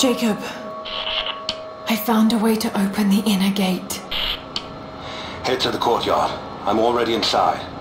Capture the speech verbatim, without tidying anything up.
Jacob, I found a way to open the inner gate. Head to the courtyard. I'm already inside.